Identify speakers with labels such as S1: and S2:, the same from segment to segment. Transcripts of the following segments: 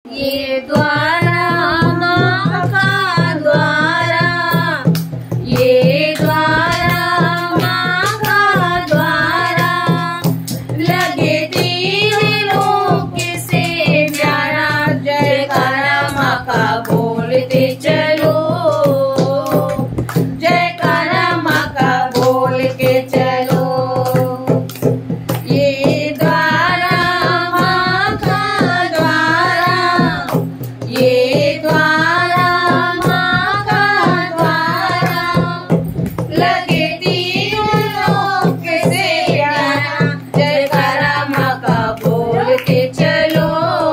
S1: ये द्वारा माँ का द्वारा, ये द्वारा माँ का द्वारा, लगे तीन लोक से प्यारा। जयकारा माँ का बोलते चलो, जयकारा माँ का बोल के चलो। ये द्वारा माँ का द्वारा, ये द्वारा माँ का द्वारा, लगे तीनों लोक से प्यारा। जयकारा माँ का बोलते चलो,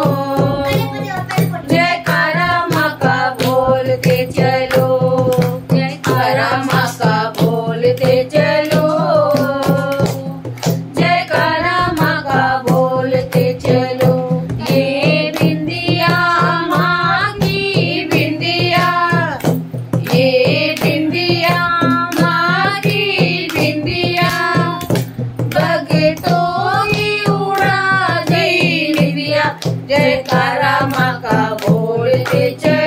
S1: जयकारा माँ का बोलते चलो, जयकारा माँ का बोलते चलो, जयकारा माँ का बोलते चलो। ये बिंदिया माँ की बिंदिया, ये बिंदिया माँ की बिंदिया, भगतों की उड़ा गई निंदिया। जयकारा माँ का बोलते चलो।